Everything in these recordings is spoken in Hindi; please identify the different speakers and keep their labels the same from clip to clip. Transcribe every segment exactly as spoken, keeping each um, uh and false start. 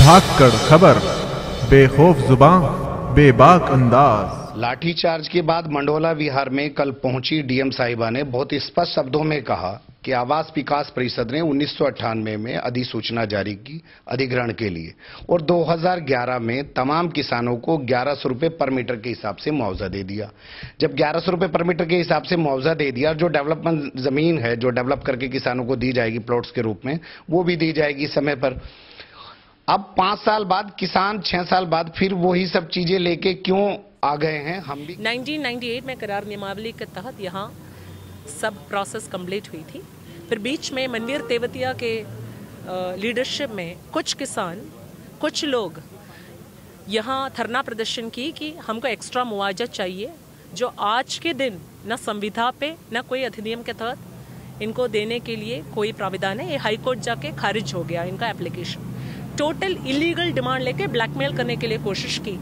Speaker 1: धाकड़ खबर, बेखौफ जुबान, बेबाक अंदाज।
Speaker 2: लाठीचार्ज के बाद मंडोला विहार में कल पहुंची डीएम साहिबा ने बहुत स्पष्ट शब्दों में कहा कि आवास विकास परिषद ने उन्नीस सौ अट्ठानवे में अधिसूचना जारी की अधिग्रहण के लिए और दो हज़ार ग्यारह में तमाम किसानों को ग्यारह सौ रुपए पर मीटर के हिसाब से मुआवजा दे दिया। जब ग्यारह सौ रुपए पर मीटर के हिसाब से मुआवजा दे दिया, जो डेवलपमेंट जमीन है जो डेवलप करके किसानों को दी जाएगी प्लॉट्स के रूप में, वो भी दी जाएगी समय पर। अब पांच साल बाद किसान छह साल बाद फिर वही सब चीजें लेके क्यों आ गए हैं? हम भी
Speaker 3: उन्नीस सौ अट्ठानवे में करार नियमावली के तहत यहाँ सब प्रोसेस कंप्लीट हुई थी। फिर बीच में मनवीर तेवतिया के लीडरशिप में कुछ किसान, कुछ लोग यहाँ धरना प्रदर्शन की कि हमको एक्स्ट्रा मुआवजा चाहिए, जो आज के दिन न संविधा पे न कोई अधिनियम के तहत इनको देने के लिए कोई प्राविधान है। ये हाई कोर्ट जाके खारिज हो गया इनका एप्लीकेशन। टोटल इलीगल डिमांड लेके ब्लैकमेल करने के लिए कोशिश की,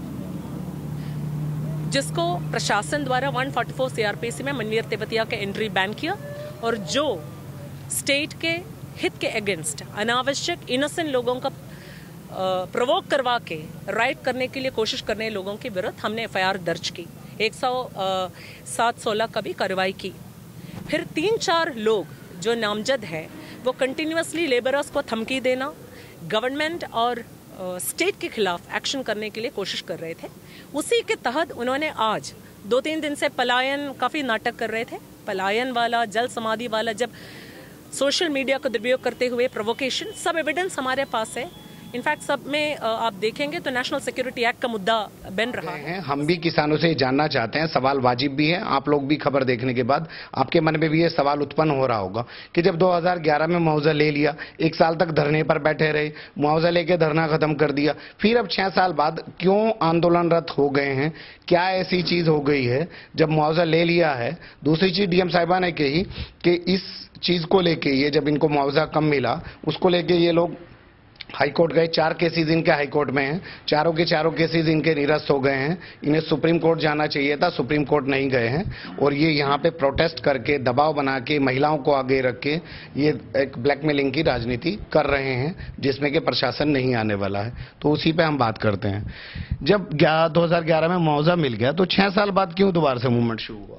Speaker 3: जिसको प्रशासन द्वारा एक सौ चौवालीस सीआरपीसी में मनवीर तेवतिया के एंट्री बैन किया और जो स्टेट के हित के अगेंस्ट अनावश्यक इनोसेंट लोगों का प्रोवोक करवा के राइट करने के लिए कोशिश करने लोगों के विरुद्ध हमने एफआईआर दर्ज की, एक सौ सात सोलह का भी कार्रवाई की। फिर तीन चार लोग जो नामजद है वो कंटिन्यूसली लेबरर्स को धमकी देना, गवर्नमेंट और स्टेट के खिलाफ एक्शन करने के लिए कोशिश कर रहे थे। उसी के तहत उन्होंने आज दो तीन दिन से पलायन, काफ़ी नाटक कर रहे थे, पलायन वाला, जल समाधि वाला, जब सोशल मीडिया को दुरुपयोग करते हुए प्रोवोकेशन, सब एविडेंस हमारे पास है। इनफैक्ट सब में आप देखेंगे तो नेशनल सिक्योरिटी एक्ट का मुद्दा बन रहा है।
Speaker 2: हम भी किसानों से जानना चाहते हैं, सवाल वाजिब भी है। आप लोग भी खबर देखने के बाद आपके मन में भी ये सवाल उत्पन्न हो रहा होगा कि जब दो हज़ार ग्यारह में मुआवजा ले लिया, एक साल तक धरने पर बैठे रहे, मुआवजा लेके धरना खत्म कर दिया, फिर अब छह साल बाद क्यों आंदोलनरत हो गए हैं? क्या ऐसी चीज हो गई है जब मुआवजा ले लिया है? दूसरी चीज डीएम साहिबा ने कही कि इस चीज को लेके, ये जब इनको मुआवजा कम मिला उसको लेके ये लोग हाईकोर्ट गए। चार केसेस इनके हाईकोर्ट में हैं, चारों के चारों केसेस इनके निरस्त हो गए हैं। इन्हें सुप्रीम कोर्ट जाना चाहिए था, सुप्रीम कोर्ट नहीं गए हैं और ये यहाँ पे प्रोटेस्ट करके, दबाव बना के, महिलाओं को आगे रख के ये एक ब्लैकमेलिंग की राजनीति कर रहे हैं, जिसमें कि प्रशासन नहीं आने वाला है। तो उसी पे हम बात करते हैं। जब दो हजार ग्यारह में मुआवजा मिल गया तो छह साल बाद क्यों दोबारा से मूवमेंट शुरू हुआ?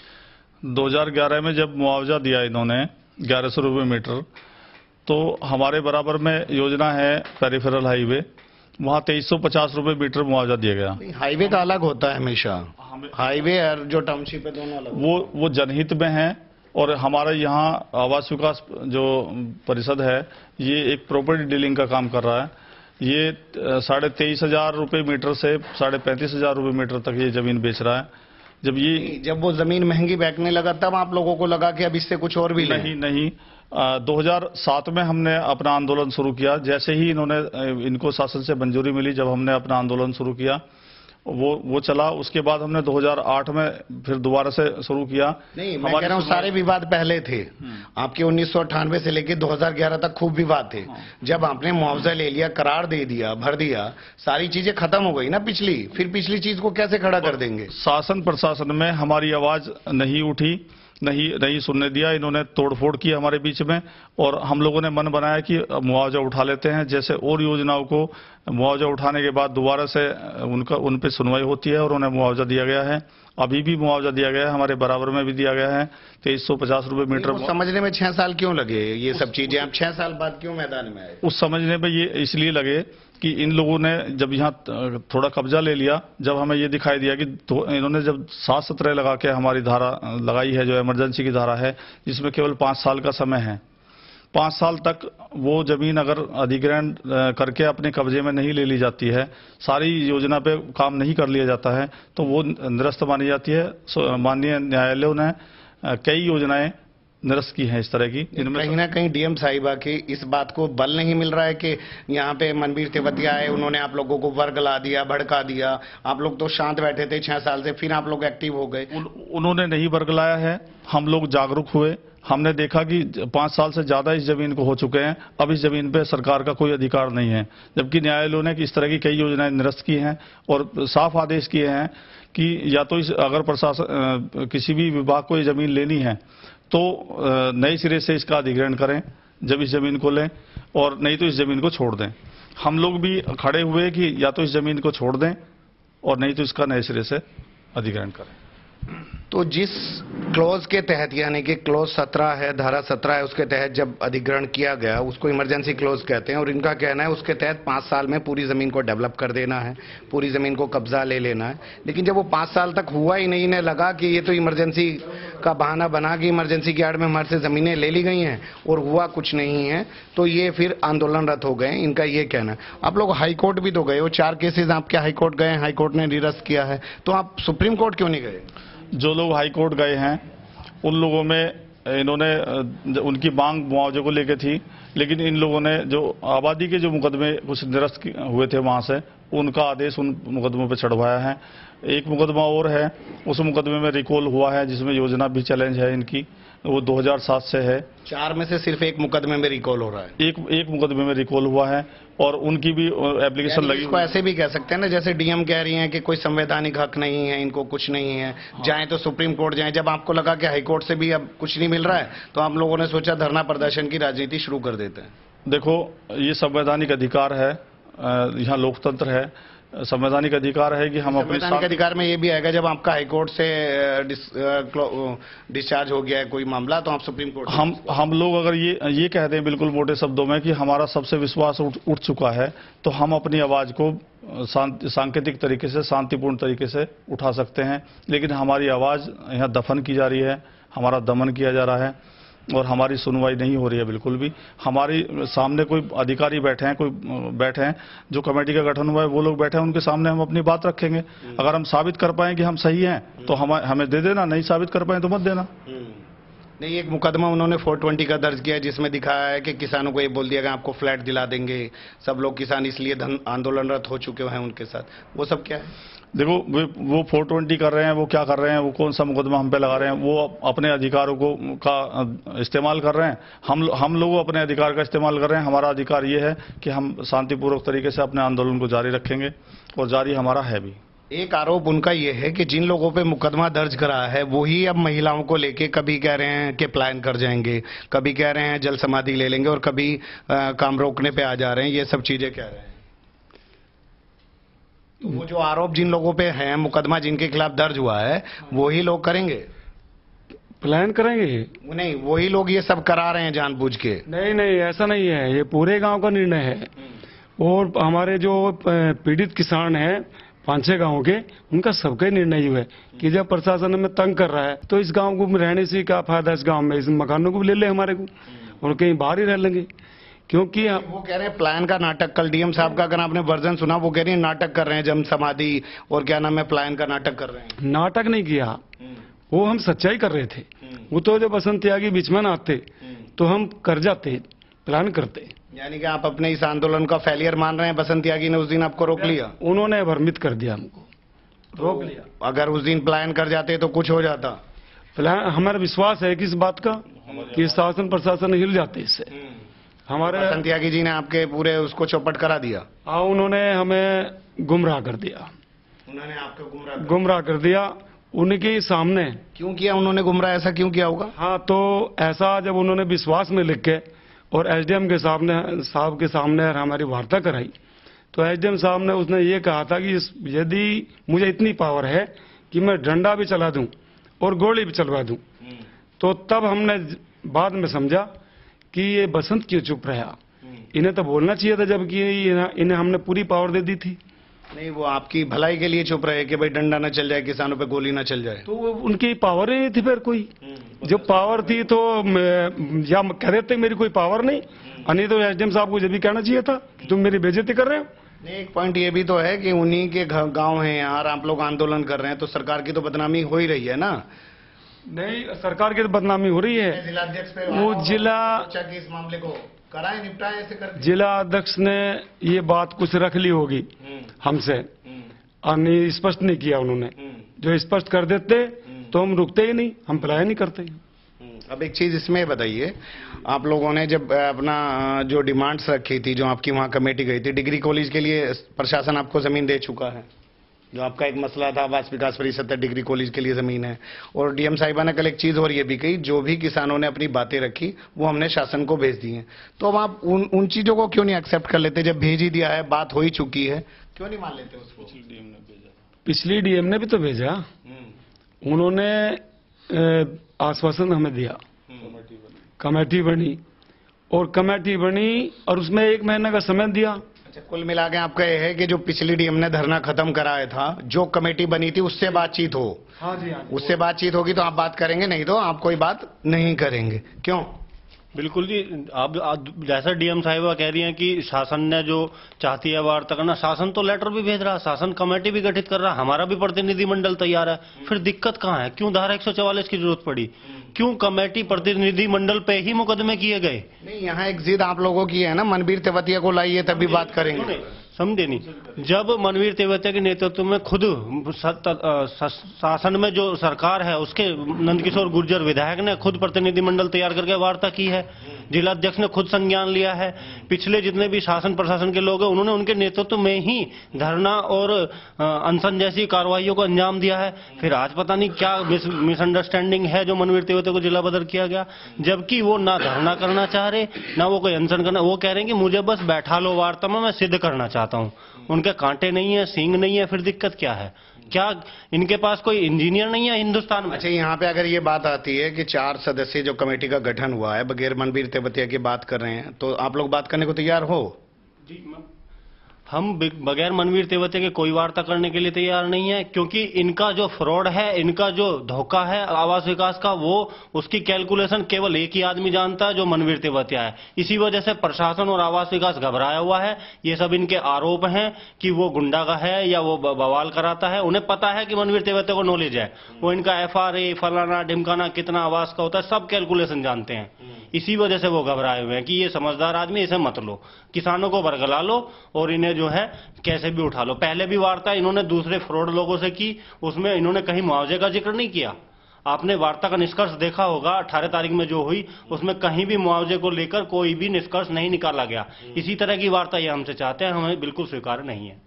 Speaker 4: दो हजार ग्यारह में जब मुआवजा दिया इन्होंने ग्यारह सौ रुपये मीटर, तो हमारे बराबर में योजना है पेरिफेरल हाईवे, वहाँ तेईस सौ पचास रुपये मीटर मुआवजा दिया गया।
Speaker 2: हाईवे का अलग होता है हमेशा, हाईवे और जो टाउनशिप है दोनों अलग। वो
Speaker 4: वो जनहित में है और हमारा यहाँ आवास विकास जो परिषद है ये एक प्रॉपर्टी डीलिंग का काम कर रहा है। ये साढ़े तेईस हजार रुपये मीटर से साढ़े पैंतीस हजार रुपये मीटर तक ये जमीन बेच रहा है। जब ये
Speaker 2: जब वो जमीन महंगी बिकने लगा तब आप लोगों को लगा कि अब इससे कुछ और भी
Speaker 4: नहीं नहीं दो हज़ार सात में हमने अपना आंदोलन शुरू किया। जैसे ही इन्होंने इनको शासन से मंजूरी मिली, जब हमने अपना आंदोलन शुरू किया वो वो चला। उसके बाद हमने दो हज़ार आठ में फिर दोबारा से शुरू किया।
Speaker 2: नहीं, मैं कह रहा हूँ सारे विवाद पहले थे आपके। उन्नीस सौ अट्ठानवे से लेकर दो हज़ार ग्यारह तक खूब विवाद थे। जब आपने मुआवजा ले लिया, करार दे दिया, भर दिया, सारी चीजें खत्म हो गई ना पिछली, फिर पिछली चीज को कैसे खड़ा कर देंगे?
Speaker 4: शासन प्रशासन में हमारी आवाज नहीं उठी, नहीं नहीं सुनने दिया। इन्होंने तोड़फोड़ की हमारे बीच में और हम लोगों ने मन बनाया कि मुआवजा उठा लेते हैं। जैसे और योजनाओं को मुआवजा उठाने के बाद दोबारा से उनका उन पे सुनवाई होती है और उन्हें मुआवजा दिया गया है। अभी भी मुआवजा दिया गया है, हमारे बराबर में भी दिया गया है तेईस सौ पचास रुपये मीटर।
Speaker 2: समझने में छह साल क्यों लगे ये सब चीजें? आप छह साल बाद क्यों मैदान में आए?
Speaker 4: उस समझने में ये इसलिए लगे कि इन लोगों ने जब यहाँ थोड़ा कब्जा ले लिया, जब हमें ये दिखाई दिया कि तो इन्होंने जब सात सत्रह लगा के हमारी धारा लगाई है, जो इमरजेंसी की धारा है, जिसमें केवल पाँच साल का समय है, पाँच साल तक वो जमीन अगर अधिग्रहण करके अपने कब्जे में नहीं ले ली जाती है, सारी योजना पे काम नहीं कर लिया जाता है, तो वो निरस्त मानी जाती है। माननीय न्यायालयों ने कई योजनाएं निरस्त की हैं इस तरह की।
Speaker 2: कहीं ना कहीं डीएम साहिबा की इस बात को बल नहीं मिल रहा है कि यहाँ पे मनवीर तेवतिया आए, उन्होंने आप लोगों को वर्गला दिया, भड़का दिया, आप लोग तो शांत बैठे थे छह साल से, फिर आप लोग एक्टिव हो गए।
Speaker 4: उन, उन्होंने नहीं वर्गलाया है, हम लोग जागरूक हुए। हमने देखा कि पांच साल से ज्यादा इस जमीन को हो चुके हैं, अब इस जमीन पे सरकार का कोई अधिकार नहीं है, जबकि न्यायालयों ने इस तरह की कई योजनाएं निरस्त की हैं और साफ आदेश किए हैं कि या तो इस अगर प्रशासन किसी भी विभाग को ये जमीन लेनी है तो नए सिरे से इसका अधिग्रहण करें जब इस जमीन को लें, और नहीं तो इस जमीन को छोड़ दें। हम लोग भी खड़े हुए कि या तो इस जमीन को छोड़ दें और नहीं तो इसका नए सिरे से अधिग्रहण करें।
Speaker 2: तो जिस क्लॉज के तहत, यानी कि क्लॉज सत्रह है, धारा सत्रह है, उसके तहत जब अधिग्रहण किया गया उसको इमरजेंसी क्लॉज कहते हैं, और इनका कहना है उसके तहत पाँच साल में पूरी ज़मीन को डेवलप कर देना है, पूरी ज़मीन को कब्जा ले लेना है। लेकिन जब वो पाँच साल तक हुआ ही नहीं, इन्हें लगा कि ये तो इमरजेंसी का बहाना बना कि इमरजेंसी की आड़ में हमारे से ज़मीनें ले ली गई हैं और हुआ कुछ नहीं है, तो ये फिर आंदोलनरत हो गए। इनका ये कहना है। आप लोग हाई कोर्ट भी तो गए हो, चार केसेज आपके हाई कोर्ट गए, हाई कोर्ट ने निरस्त किया है, तो आप सुप्रीम कोर्ट क्यों नहीं गए?
Speaker 4: जो लोग हाई कोर्ट गए हैं उन लोगों में इन्होंने उनकी मांग मुआवजे को लेकर थी, लेकिन इन लोगों ने जो आबादी के जो मुकदमे कुछ निरस्त हुए थे वहां से, उनका आदेश उन मुकदमों पर चढ़वाया है। एक मुकदमा और है, उस मुकदमे में रिकॉल हुआ है जिसमें योजना भी चैलेंज है इनकी, वो दो हज़ार सात से है।
Speaker 2: चार में से सिर्फ एक मुकदमे में रिकॉल हो रहा है।
Speaker 4: एक एक मुकदमे में रिकॉल हुआ है और उनकी भी एप्लीकेशन लगी।
Speaker 2: इसको ऐसे भी कह सकते हैं ना, जैसे डीएम कह रही हैं कि कोई संवैधानिक हक नहीं है, इनको कुछ नहीं है, जाएं तो सुप्रीम कोर्ट जाएं। जब आपको लगा कि हाई कोर्ट से भी अब कुछ नहीं मिल रहा है तो आप लोगों ने सोचा धरना प्रदर्शन की राजनीति शुरू कर देते हैं। देखो,
Speaker 4: ये संवैधानिक अधिकार है, यहाँ लोकतंत्र है, संवैधानिक अधिकार है कि हम अपने
Speaker 2: संवैधानिक अधिकार में ये भी आएगा जब आपका हाई कोर्ट से डिस्चार्ज हो गया है कोई मामला तो आप सुप्रीम कोर्ट।
Speaker 4: हम हम लोग अगर ये ये कह दें बिल्कुल मोटे शब्दों में कि हमारा सबसे विश्वास उठ, उठ चुका है, तो हम अपनी आवाज को सांकेतिक तरीके से, शांतिपूर्ण तरीके से उठा सकते हैं। लेकिन हमारी आवाज यहाँ दफन की जा रही है, हमारा दमन किया जा रहा है और हमारी सुनवाई नहीं हो रही है बिल्कुल भी। हमारी सामने कोई अधिकारी बैठे हैं, कोई बैठे हैं, जो कमेटी का गठन हुआ है वो लोग बैठे हैं, उनके सामने हम अपनी बात रखेंगे। अगर हम साबित कर पाएं कि हम सही हैं तो हम हमें दे देना, नहीं साबित कर पाए तो मत देना।
Speaker 2: नहीं, एक मुकदमा उन्होंने चार सौ बीस का दर्ज किया जिसमें दिखाया है कि किसानों को ये बोल दिया गया आपको फ्लैट दिला देंगे, सब लोग किसान इसलिए आंदोलनरत हो चुके हैं उनके साथ, वो सब क्या है?
Speaker 4: देखो, वो चार सौ बीस कर रहे हैं, वो क्या कर रहे हैं, वो कौन सा मुकदमा हम पे लगा रहे हैं, वो अपने अधिकारों को का इस्तेमाल कर रहे हैं। हम हम लोग अपने अधिकार का इस्तेमाल कर रहे हैं। हमारा अधिकार ये है कि हम शांतिपूर्वक तरीके से अपने आंदोलन को जारी रखेंगे और जारी हमारा है भी।
Speaker 2: एक आरोप उनका ये है कि जिन लोगों पे मुकदमा दर्ज करा है वही अब महिलाओं को लेके कभी कह रहे हैं कि प्लान कर जाएंगे, कभी कह रहे हैं जल समाधि ले लेंगे और कभी आ, काम रोकने पे आ जा रहे हैं, ये सब चीजें कह रहे हैं। तो वो जो आरोप जिन लोगों पे है, मुकदमा जिनके खिलाफ दर्ज हुआ है, वही लोग करेंगे,
Speaker 5: प्लान करेंगे।
Speaker 2: नहीं, वही लोग ये सब करा रहे हैं जानबूझ के।
Speaker 5: नहीं नहीं, ऐसा नहीं है, ये पूरे गांव का निर्णय है। और हमारे जो पीड़ित किसान हैं पांच छह गाँव के, उनका सबका निर्णय हुआ है कि जब प्रशासन हमें तंग कर रहा है तो इस गांव को रहने से क्या फायदा, इस गांव में इस मकानों को भी ले ले हमारे को और कहीं बाहर ही रह लेंगे। क्योंकि
Speaker 2: वो कह रहे हैं प्लान का नाटक, कल डीएम साहब का अगर आपने वर्जन सुना, वो कह रही है नाटक कर रहे हैं, जम समाधि और क्या नाम है, प्लान का नाटक कर रहे हैं।
Speaker 5: नाटक नहीं किया, वो हम सच्चाई कर रहे थे। वो तो जब बसंत त्यागी बीच में आते तो हम कर जाते, प्लान करते।
Speaker 2: यानी कि आप अपने इस आंदोलन का फेलियर मान रहे हैं, बसंत त्यागी ने उस दिन आपको रोक लिया?
Speaker 5: उन्होंने भ्रमित कर दिया हमको, रोक लिया।
Speaker 2: अगर उस दिन प्लान कर जाते तो कुछ हो जाता?
Speaker 5: प्लान, हमारा विश्वास है कि इस बात का कि शासन प्रशासन हिल जाते इससे। हमारे
Speaker 2: बसंत त्यागी जी ने आपके पूरे उसको चौपट करा दिया।
Speaker 5: हाँ, उन्होंने हमें गुमराह कर दिया।
Speaker 2: उन्होंने आपको गुमराह
Speaker 5: गुमराह कर दिया उनके सामने।
Speaker 2: क्यों किया उन्होंने गुमराह, ऐसा क्यों किया होगा?
Speaker 5: हाँ, तो ऐसा जब उन्होंने विश्वास में लिख के और एसडीएम के सामने साहब के सामने हमारी वार्ता कराई तो एसडीएम साहब ने उसने ये कहा था कि यदि मुझे इतनी पावर है कि मैं डंडा भी चला दूं और गोली भी चलवा दूं, तो तब हमने बाद में समझा कि ये बसंत क्यों चुप रहा, इन्हें तो बोलना चाहिए था, जबकि इन्हें हमने पूरी पावर दे दी थी।
Speaker 2: नहीं, वो आपकी भलाई के लिए चुप रहे कि भाई डंडा न चल जाए, किसानों पे गोली न चल जाए।
Speaker 5: तो उनकी पावर ही नहीं थी। फिर कोई जो पावर थी तो या कह देते मेरी कोई पावर नहीं, नहीं तो एसडीएम साहब को जब भी कहना चाहिए था कि तुम मेरी बेइज्जती कर रहे हो।
Speaker 2: नहीं, एक पॉइंट ये भी तो है कि उन्हीं के गांव हैं यार, आप लोग आंदोलन कर रहे हैं तो सरकार की तो बदनामी हो ही रही है ना।
Speaker 5: नहीं, सरकार की तो बदनामी हो रही है।
Speaker 2: जिलाध्यक्ष पे
Speaker 5: वो जिला
Speaker 2: इस मामले को कराए, निपटाए, ऐसे कर
Speaker 5: जिला अध्यक्ष ने ये बात कुछ रख ली होगी हमसे और नहीं स्पष्ट नहीं किया उन्होंने। जो स्पष्ट कर देते तो हम रुकते ही नहीं, हम पलायन नहीं करते।
Speaker 2: अब एक चीज इसमें बताइए, आप लोगों ने जब अपना जो डिमांड्स रखी थी, जो आपकी वहां कमेटी गई थी, डिग्री कॉलेज के लिए प्रशासन आपको जमीन दे चुका है? जो आपका एक मसला था आवास विकास परिषद डिग्री कॉलेज के लिए जमीन है, और डीएम साहिबा ने कल एक चीज और ये भी कही, जो भी किसानों ने अपनी बातें रखी वो हमने शासन को भेज दी हैं। तो अब आप उन उन चीजों को क्यों नहीं एक्सेप्ट कर लेते? जब भेज ही दिया है, बात हो ही चुकी है, क्यों नहीं मान लेते उसको?
Speaker 5: पिछली डीएम ने भी तो भेजा, उन्होंने आश्वासन हमें दिया, कमेटी बनी और कमेटी बनी और उसमें एक महीने का समय दिया।
Speaker 2: अच्छा, कुल मिला के आपका यह है कि जो पिछली डीएम ने धरना खत्म कराया था, जो कमेटी बनी थी उससे बातचीत हो।
Speaker 5: हाँ जी, हाँ जी।
Speaker 2: उससे बातचीत होगी तो आप बात करेंगे, नहीं तो आप कोई बात नहीं करेंगे। क्यों?
Speaker 6: बिल्कुल जी, आप, आप जैसा डीएम साहिबा कह रही हैं कि शासन ने जो चाहती है वार्ता करना, शासन तो लेटर भी भेज रहा, शासन कमेटी भी गठित कर रहा, हमारा भी प्रतिनिधिमंडल तैयार है। फिर दिक्कत कहाँ है? क्यों धारा एक सौ चौवालीस की जरूरत पड़ी? क्यों कमेटी प्रतिनिधिमंडल पे ही मुकदमे किए गए?
Speaker 2: नहीं, यहाँ एक जिद आप लोगों की है ना, मनवीर तेवतिया को लाइए तभी बात करेंगे।
Speaker 6: समझे नहीं? जब मनवीर तेवतिया के नेतृत्व में खुद शासन में जो सरकार है उसके नंदकिशोर गुर्जर विधायक ने खुद प्रतिनिधिमंडल तैयार करके वार्ता की है, जिला अध्यक्ष ने खुद संज्ञान लिया है, पिछले जितने भी शासन प्रशासन के लोग हैं उन्होंने उनके नेतृत्व में ही धरना और अनशन जैसी कार्रवाइयों को अंजाम दिया है। फिर आज पता नहीं क्या मिसअंडरस्टैंडिंग है जो मनवीर तेवतिया को जिला बदर किया गया, जबकि वो ना धरना करना चाह रहे ना वो कोई अनशन करना। वो कह रहे हैं कि मुझे बस बैठा लो वार्ता में, मैं सिद्ध करना चाहता हूं। उनके कांटे नहीं है, सींग नहीं है, फिर दिक्कत क्या है? क्या इनके पास कोई इंजीनियर नहीं है हिंदुस्तान में?
Speaker 2: अच्छा, यहाँ पे अगर ये बात आती है कि चार सदस्य जो कमेटी का गठन हुआ है बगैर मनवीर तेवतिया की बात कर रहे हैं, तो आप लोग बात करने को तैयार हो?
Speaker 6: जी, हम बगैर मनवीर तेवतिया के कोई वार्ता करने के लिए तैयार नहीं है, क्योंकि इनका जो फ्रॉड है, इनका जो धोखा है आवास विकास का, वो उसकी कैलकुलेशन केवल एक ही आदमी जानता है जो मनवीर तेवतिया है। इसी वजह से प्रशासन और आवास विकास घबराया हुआ है। ये सब इनके आरोप हैं कि वो गुंडा का है या वो बवाल कराता है। उन्हें पता है कि मनवीर तेवतिया को नॉलेज है, वो इनका एफ आर ए फलाना ढिमकाना कितना आवास का होता है सब कैलकुलेशन जानते हैं। इसी वजह से वो घबराए हुए हैं कि ये समझदार आदमी, इसे मत लो, किसानों को बरगला लो और इन्हें जो है कैसे भी उठा लो। पहले भी वार्ता इन्होंने दूसरे फ्रॉड लोगों से की, उसमें इन्होंने कहीं मुआवजे का जिक्र नहीं किया। आपने वार्ता का निष्कर्ष देखा होगा, अठारह तारीख में जो हुई उसमें कहीं भी मुआवजे को लेकर कोई भी निष्कर्ष नहीं निकाला गया। इसी तरह की वार्ता ये हमसे चाहते हैं, हमें बिल्कुल स्वीकार नहीं है।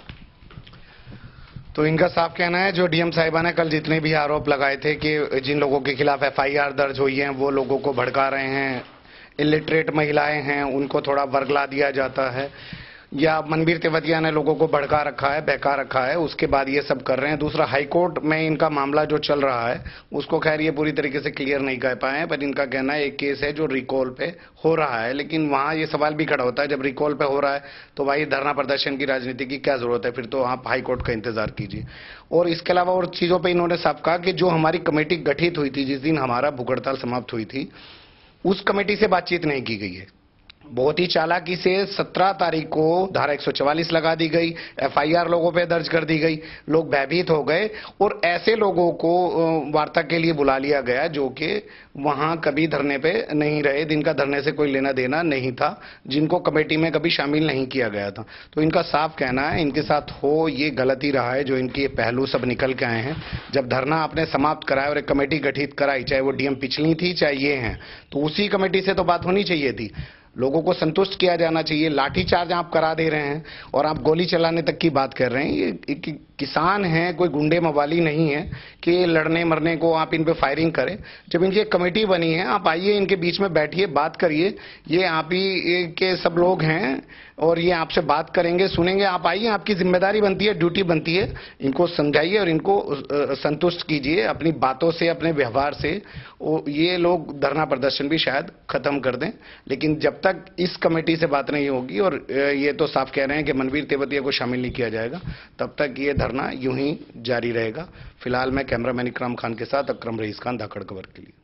Speaker 2: तो इनका साफ कहना है, जो डीएम साहिबा ने कल जितने भी आरोप लगाए थे कि जिन लोगों के खिलाफ एफआईआर दर्ज हुई है वो लोगों को भड़का रहे हैं, इलिटरेट महिलाएं हैं उनको थोड़ा वर्गला दिया जाता है, या मनवीर तेवतिया ने लोगों को भड़का रखा है, बहका रखा है, उसके बाद ये सब कर रहे हैं। दूसरा, हाईकोर्ट में इनका मामला जो चल रहा है उसको खैर ये पूरी तरीके से क्लियर नहीं कर पाए हैं, पर इनका कहना है एक केस है जो रिकॉल पे हो रहा है। लेकिन वहां ये सवाल भी खड़ा होता है, जब रिकॉल पे हो रहा है तो भाई धरना प्रदर्शन की राजनीति की क्या जरूरत है? फिर तो आप हाईकोर्ट का इंतजार कीजिए। और इसके अलावा और चीजों पर इन्होंने साफ कहा कि जो हमारी कमेटी गठित हुई थी, जिस दिन हमारा भूख हड़ताल समाप्त हुई थी, उस कमेटी से बातचीत नहीं की गई है। बहुत ही चालाकी से सत्रह तारीख को धारा एक सौ चवालीस लगा दी गई, एफआईआर लोगों पे दर्ज कर दी गई, लोग भयभीत हो गए और ऐसे लोगों को वार्ता के लिए बुला लिया गया जो कि वहां कभी धरने पे नहीं रहे, जिनका धरने से कोई लेना देना नहीं था, जिनको कमेटी में कभी शामिल नहीं किया गया था। तो इनका साफ कहना है इनके साथ हो ये गलत ही रहा है, जो इनके पहलू सब निकल के आए हैं। जब धरना आपने समाप्त कराया और एक कमेटी गठित कराई, चाहे वो डीएम पिछली थी चाहे ये हैं, तो उसी कमेटी से तो बात होनी चाहिए थी, लोगों को संतुष्ट किया जाना चाहिए। लाठीचार्ज आप करा दे रहे हैं और आप गोली चलाने तक की बात कर रहे हैं। ये कि, किसान हैं, कोई गुंडे मवाली नहीं है कि लड़ने मरने को आप इन पे फायरिंग करें। जब इनकी एक कमेटी बनी है, आप आइए इनके बीच में बैठिए, बात करिए। ये आप ही के सब लोग हैं और ये आपसे बात करेंगे, सुनेंगे। आप आइए, आपकी जिम्मेदारी बनती है, ड्यूटी बनती है, इनको समझाइए और इनको संतुष्ट कीजिए अपनी बातों से, अपने व्यवहार से। ये लोग धरना प्रदर्शन भी शायद खत्म कर दें, लेकिन जब तक इस कमेटी से बात नहीं होगी और ये तो साफ कह रहे हैं कि मनवीर तेवतिया को शामिल नहीं किया जाएगा, तब तक ये धरना यूं ही जारी रहेगा। फिलहाल मैं कैमरामैन इकराम खान के साथ अकरम रईस खान, धाकड़ खबर के लिए।